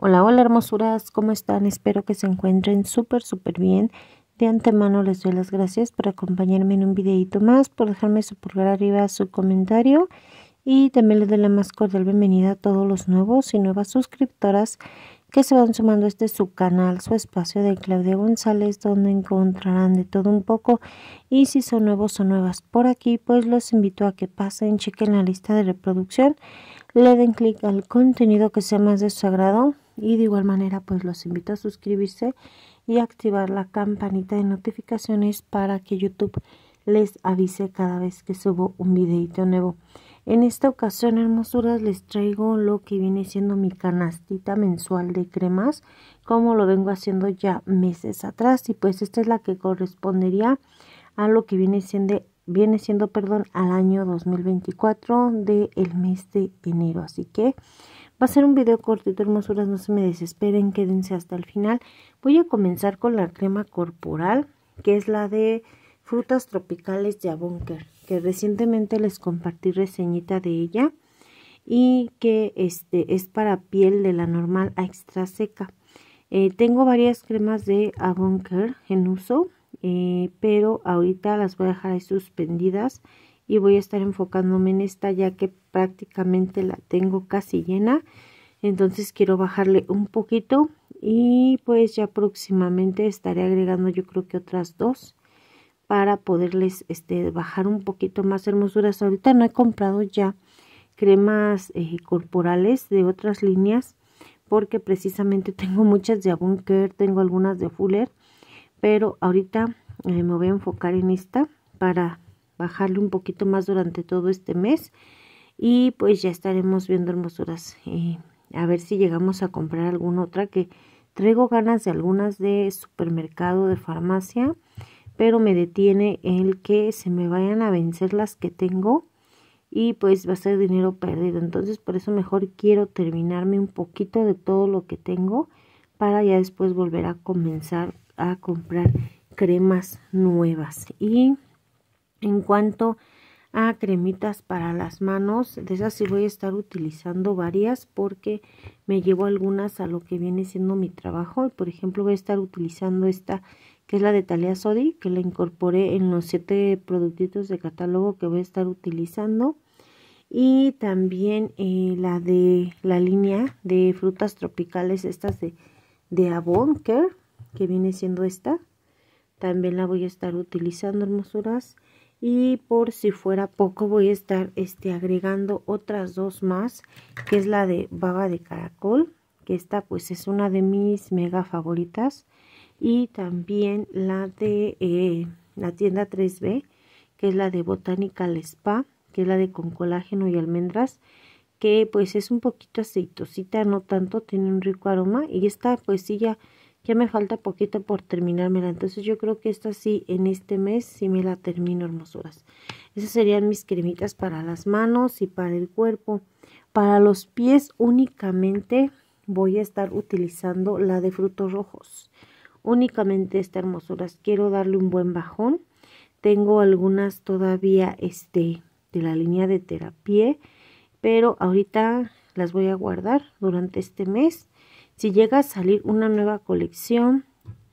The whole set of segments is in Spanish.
Hola, hola hermosuras, ¿cómo están? Espero que se encuentren súper bien. De antemano les doy las gracias por acompañarme en un videito más, por dejarme su pulgar arriba, su comentario, y también les doy la más cordial bienvenida a todos los nuevos y nuevas suscriptoras que se van sumando a su canal, su espacio de Claudia González, donde encontrarán de todo un poco. Y si son nuevos o nuevas por aquí, pues los invito a que pasen, chequen la lista de reproducción, le den clic al contenido que sea más de su agrado, y de igual manera pues los invito a suscribirse y activar la campanita de notificaciones para que YouTube les avise cada vez que subo un videito nuevo. En esta ocasión, hermosuras, les traigo lo que viene siendo mi canastita mensual de cremas, como lo vengo haciendo ya meses atrás, y pues esta es la que correspondería a lo que viene siendo al año 2024 del mes de enero. Así que va a ser un video cortito, hermosuras, no se me desesperen, quédense hasta el final. Voy a comenzar con la crema corporal, que es la de frutas tropicales de Avon-Care, que recientemente les compartí reseñita de ella, y que es para piel de la normal a extra seca. Tengo varias cremas de Avon-Care en uso, pero ahorita las voy a dejar ahí suspendidas y voy a estar enfocándome en esta, ya que prácticamente la tengo casi llena. Entonces quiero bajarle un poquito, y pues ya próximamente estaré agregando yo creo que otras dos para poderles bajar un poquito más, hermosuras. Ahorita no he comprado ya cremas corporales de otras líneas, porque precisamente tengo muchas de Avon-Care, tengo algunas de Fuller, pero ahorita me voy a enfocar en esta para bajarle un poquito más durante todo este mes. Y pues ya estaremos viendo, hermosuras, a ver si llegamos a comprar alguna otra, que traigo ganas de algunas de supermercado, de farmacia, pero me detiene el que se me vayan a vencer las que tengo, y pues va a ser dinero perdido. Entonces por eso mejor quiero terminarme un poquito de todo lo que tengo, para ya después volver a comenzar a comprar cremas nuevas. Y en cuanto a cremitas para las manos, de esas sí voy a estar utilizando varias, porque me llevo algunas a lo que viene siendo mi trabajo. Por ejemplo, voy a estar utilizando esta, que es la de Thalia Sodi, que la incorporé en los 7 productitos de catálogo que voy a estar utilizando. Y también la de la línea de frutas tropicales, estas de Avon-Care, que viene siendo esta, también la voy a estar utilizando, hermosuras. Y por si fuera poco, voy a estar agregando otras dos más, que es la de baba de caracol, que esta pues es una de mis mega favoritas. Y también la de la tienda 3B, que es la de Botanical Spa, que es la de con colágeno y almendras, que pues es un poquito aceitosita, no tanto, tiene un rico aroma. Y esta pues sí, ya me falta poquito por terminármela, entonces yo creo que esta sí, en este mes sí me la termino, hermosuras. Esas serían mis cremitas para las manos y para el cuerpo. Para los pies únicamente voy a estar utilizando la de frutos rojos. Únicamente esta, hermosuras. Quiero darle un buen bajón. Tengo algunas todavía de la línea de terapia, pero ahorita las voy a guardar durante este mes. Si llega a salir una nueva colección,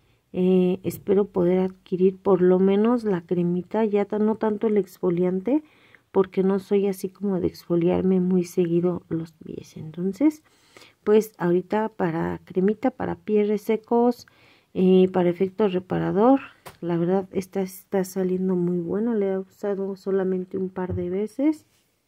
espero poder adquirir por lo menos la cremita, ya no tanto el exfoliante, porque no soy así como de exfoliarme muy seguido los pies. Entonces, pues ahorita para cremita, para pies resecos, para efecto reparador, la verdad esta está saliendo muy buena. Le he usado solamente un par de veces.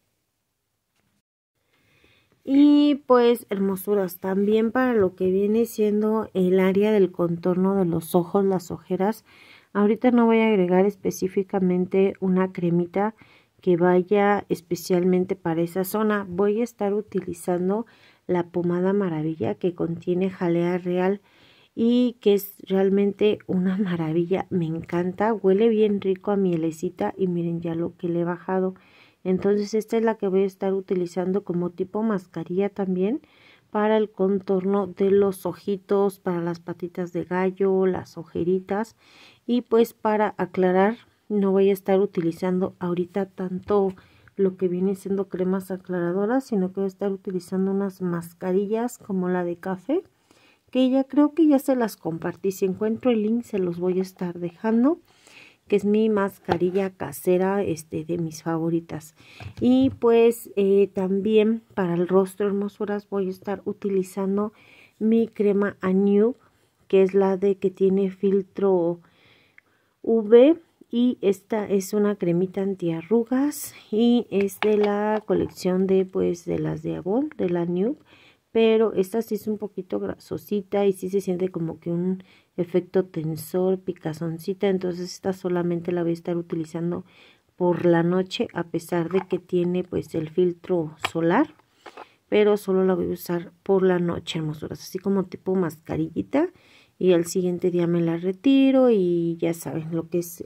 Y pues, hermosuras, también para lo que viene siendo el área del contorno de los ojos, las ojeras, ahorita no voy a agregar específicamente una cremita que vaya especialmente para esa zona. Voy a estar utilizando la pomada Maravilla, que contiene jalea real y que es realmente una maravilla. Me encanta, huele bien rico a mielecita, y miren ya lo que le he bajado. Entonces esta es la que voy a estar utilizando como tipo mascarilla también, para el contorno de los ojitos, para las patitas de gallo, las ojeritas. Y pues para aclarar, no voy a estar utilizando ahorita tanto lo que viene siendo cremas aclaradoras, sino que voy a estar utilizando unas mascarillas como la de café, que ya creo que ya se las compartí. Si encuentro el link se los voy a estar dejando, que es mi mascarilla casera, de mis favoritas. Y pues también para el rostro, hermosuras, voy a estar utilizando mi crema Anude, que es la de que tiene filtro UV, y esta es una cremita antiarrugas y es de la colección de las de Avon, de la Nude, pero esta sí es un poquito grasosita y sí se siente como que un efecto tensor, picazoncita. Entonces esta solamente la voy a estar utilizando por la noche, a pesar de que tiene pues el filtro solar, pero solo la voy a usar por la noche, hermosuras, así como tipo mascarillita, y al siguiente día me la retiro. Y ya saben lo que es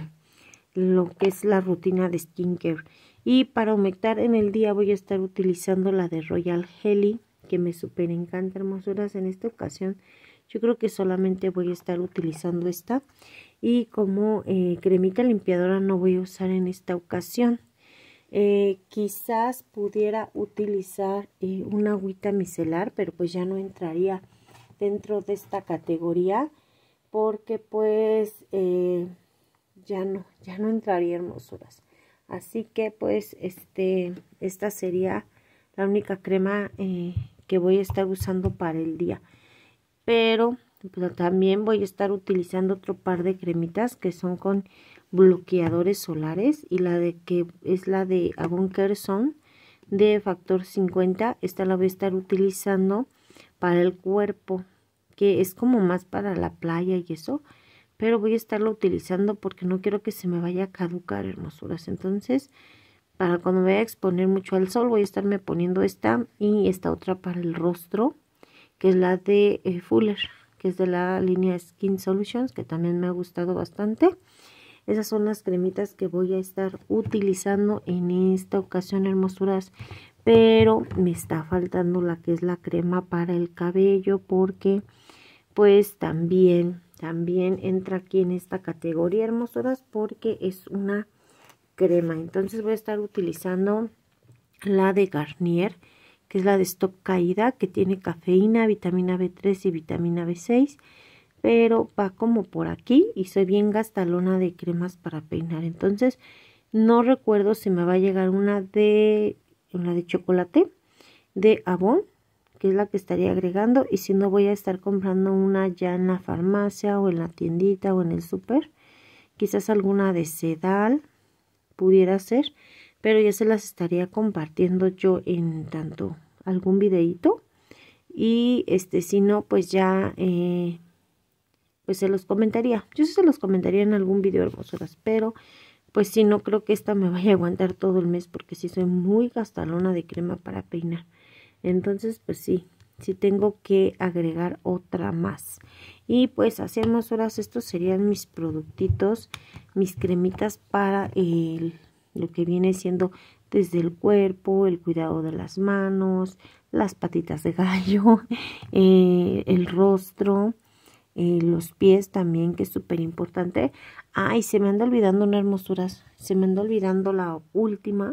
la rutina de skincare. Y para humectar en el día voy a estar utilizando la de Royal Jelly, que me súper encanta, hermosuras. En esta ocasión yo creo que solamente voy a estar utilizando esta, y como cremita limpiadora no voy a usar en esta ocasión. Quizás pudiera utilizar una agüita micelar, pero pues ya no entraría dentro de esta categoría, porque pues ya no entraría, hermosuras. Así que pues esta sería la única crema que voy a estar usando para el día. Pero pues, también voy a estar utilizando otro par de cremitas que son con bloqueadores solares, y la de que es la de Avon Care Zone de factor 50. Esta la voy a estar utilizando para el cuerpo, que es como más para la playa y eso, pero voy a estarlo utilizando porque no quiero que se me vaya a caducar, hermosuras. Entonces para cuando me vaya a exponer mucho al sol voy a estarme poniendo esta, y esta otra para el rostro, que es la de Fuller, que es de la línea Skin Solutions, que también me ha gustado bastante. Esas son las cremitas que voy a estar utilizando en esta ocasión, hermosuras. Pero me está faltando la que es la crema para el cabello, porque pues también entra aquí en esta categoría, hermosuras, porque es una crema. Entonces voy a estar utilizando la de Garnier, que es la de Stop Caída, que tiene cafeína, vitamina B3 y vitamina B6, pero va como por aquí, y soy bien gastalona de cremas para peinar. Entonces no recuerdo si me va a llegar una de chocolate de Avon, que es la que estaría agregando, y si no voy a estar comprando una ya en la farmacia o en la tiendita o en el súper. Quizás alguna de Sedal pudiera ser, pero ya se las estaría compartiendo yo en tanto algún videito, y si no pues ya pues se los comentaría. Yo se los comentaría en algún video, hermosuras, pero pues si no creo que esta me vaya a aguantar todo el mes, porque sí soy muy gastalona de crema para peinar. Entonces pues sí tengo que agregar otra más. Y pues así, hermosuras, estos serían mis productitos, mis cremitas para lo que viene siendo desde el cuerpo, el cuidado de las manos, las patitas de gallo, el rostro, los pies también, que es súper importante. Ay, se me anda olvidando una, hermosuras, se me anda olvidando la última.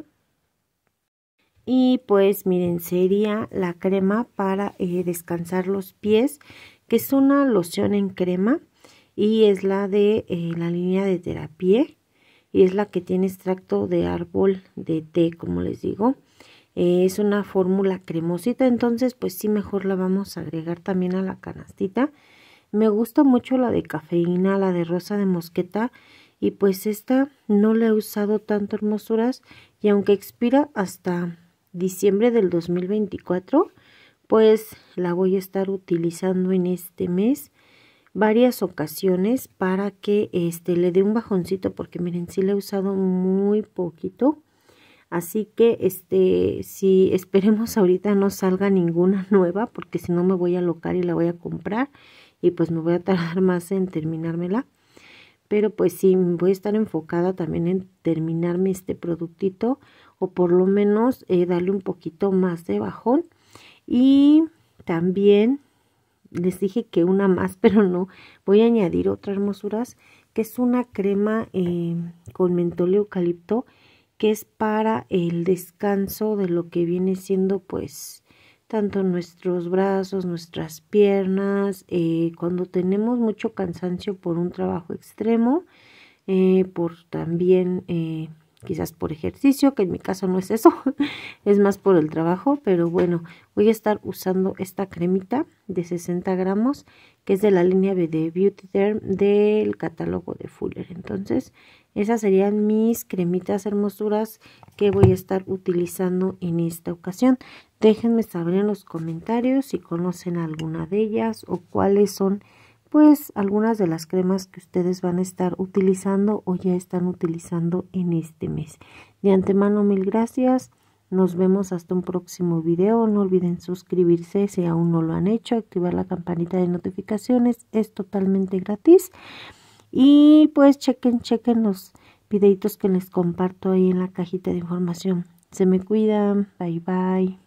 Y pues miren, sería la crema para descansar los pies, que es una loción en crema, y es la de la línea de Therapie, y es la que tiene extracto de árbol de té, como les digo. Es una fórmula cremosita, entonces pues sí, mejor la vamos a agregar también a la canastita. Me gusta mucho la de cafeína, la de rosa de mosqueta, y pues esta no la he usado tanto, hermosuras, y aunque expira hasta diciembre del 2024, pues la voy a estar utilizando en este mes varias ocasiones para que le dé un bajoncito, porque miren, sí la he usado muy poquito. Así que si esperemos ahorita no salga ninguna nueva, porque si no me voy a alocar y la voy a comprar y pues me voy a tardar más en terminármela. Pero pues sí, voy a estar enfocada también en terminarme este productito, o por lo menos darle un poquito más de bajón. Y también les dije que una más, pero no, voy a añadir otra, hermosuras, que es una crema con mentol y eucalipto, que es para el descanso de lo que viene siendo pues tanto nuestros brazos, nuestras piernas, cuando tenemos mucho cansancio por un trabajo extremo, por también quizás por ejercicio, que en mi caso no es eso, es más por el trabajo, pero bueno, voy a estar usando esta cremita de 60 gramos, que es de la línea de Beauty Derm del catálogo de Fuller. Entonces, esas serían mis cremitas hermosuras que voy a estar utilizando en esta ocasión. Déjenme saber en los comentarios si conocen alguna de ellas o cuáles son pues algunas de las cremas que ustedes van a estar utilizando o ya están utilizando en este mes. De antemano, mil gracias. Nos vemos hasta un próximo video. No olviden suscribirse si aún no lo han hecho, activar la campanita de notificaciones, es totalmente gratis. Y pues chequen los videitos que les comparto ahí en la cajita de información. Se me cuidan. Bye bye.